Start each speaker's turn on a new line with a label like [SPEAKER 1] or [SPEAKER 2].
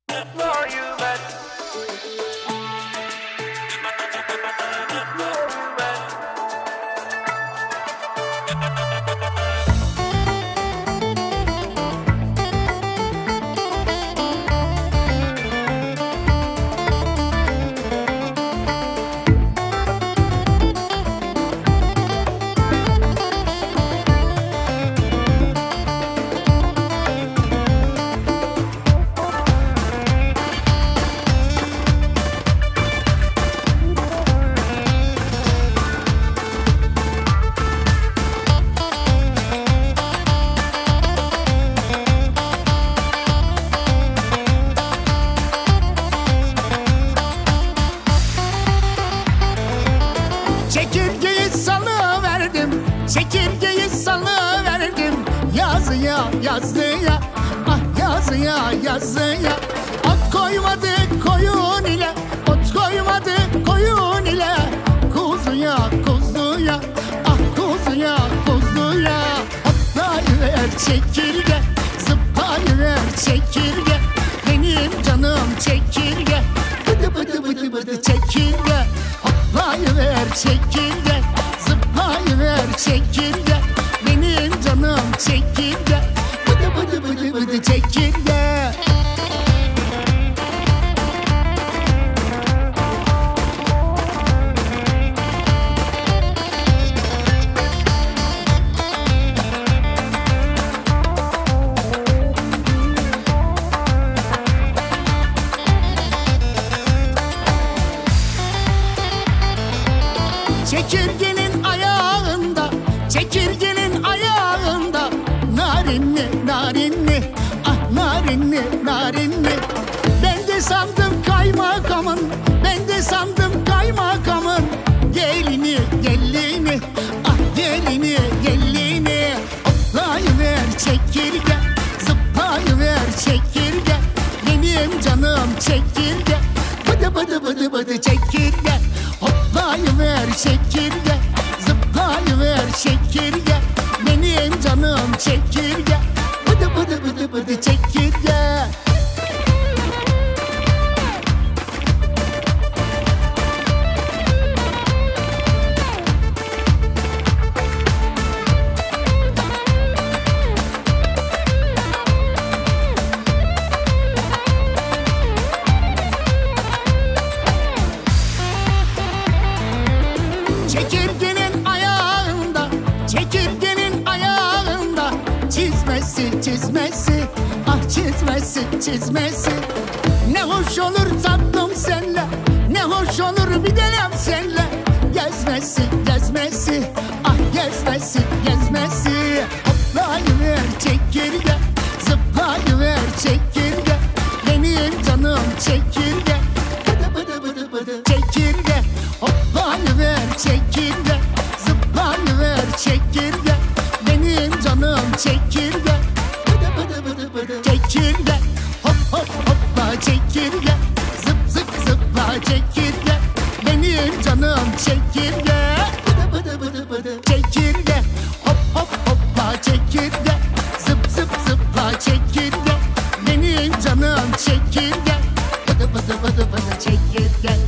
[SPEAKER 1] Çekirgeyi salıverdim, çekirgeyi salıverdim. Yazıya yazıya, ah yazıya yazıya. Ot koymadı koyun ile, ot koymadı koyun ile. Kuzuya kuzuya, ah kuzuya kuzuya. Hoplayıver çekirge, zıplayıver çekirge. Benim canım çekirge, bıdı bıdı bıdı bıdı çekirge. Hoplayıver çekirge, zıplayıver çekirge. Benim canım çekirge, bıdı bıdı bıdı bıdı çekirge. Çekirgenin ayağında, çekirgenin ayağında. Narinli, narinli, ah narinli, narinli. Ben de sandım kaymakamın, ben de sandım kaymakamın. Gelini, gelini, ah gelini, gelini. Hoplayıver çekirge, zıplayıver çekirge. Benim canım çekirge, bıdı bıdı bıdı bıdı çekirge. Hoplayıver çekirge, zıplayıver çekirge. Benim canım çekirge, bıdı bıdı bıdı bıdı çekirge. Çekirgenin ayağında, çekirgenin ayağında. Çizmesi, çizmesi, ah çizmesi, çizmesi. Ne hoş olur tatlım senle, ne hoş olur bir denem senle. Gezmesi, gezmesi, ah gezmesi, gezmesi. Hoplayıver çekirge, zıplayıver çekirge. Benim canım çekirge, bıdı bıdı bıdı bıdı çekirge. Hoplayıver çekirge, zıplayıver çekirge. Benim canım çekirge, bıdı bıdı bıdı bıdı çekirge. Hop hop hopla çekirge, zıp zıp zıpla çekirge. Benim canım çekirge, bıdı bıdı bıdı bıdı çekirge. Hop hop hopla çekirge, zıp zıp zıpla çekirge. Benim canım çekirge, bıdı bıdı bıdı bıdı çekirge.